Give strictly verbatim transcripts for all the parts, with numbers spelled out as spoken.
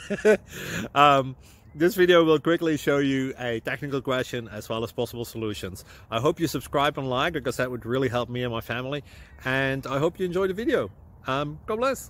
um, this video will quickly show you a technical question as well as possible solutions. I hope you subscribe and like, because that would really help me and my family. And I hope you enjoy the video. Um, God bless.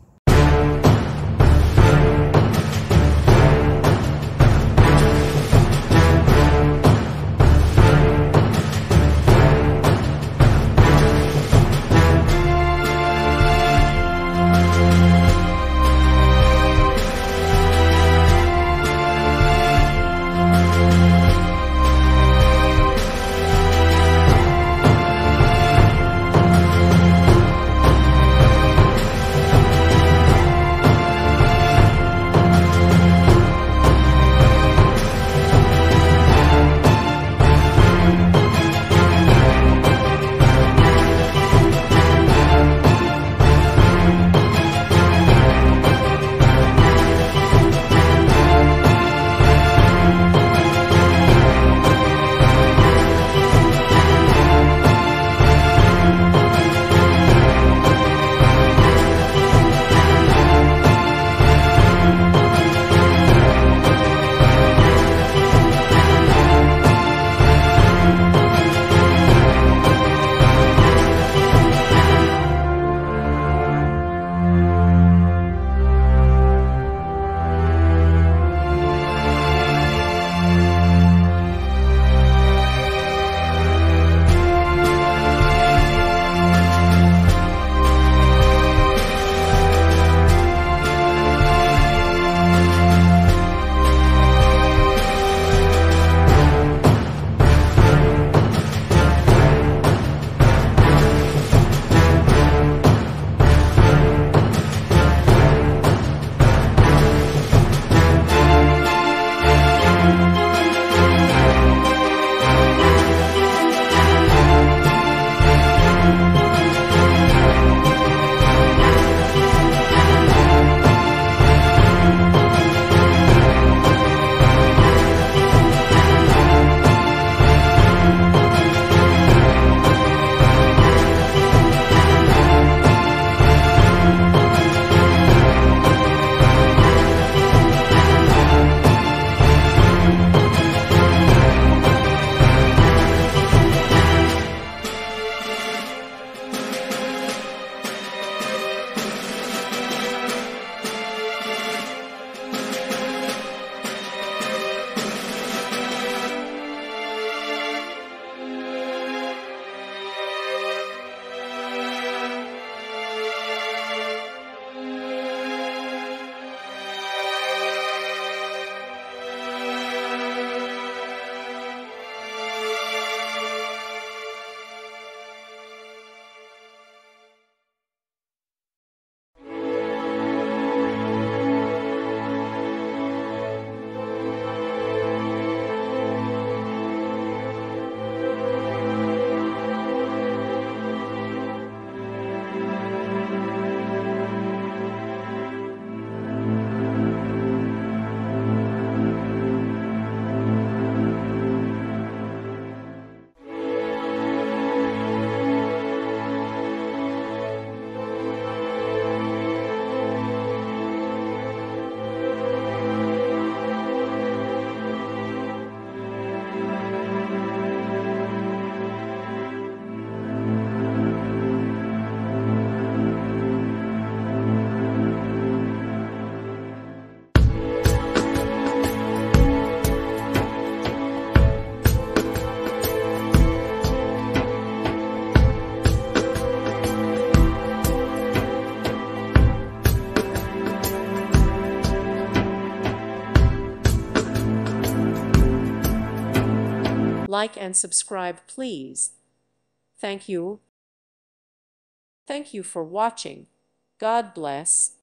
Like and subscribe, please. Thank you. Thank you for watching. God bless.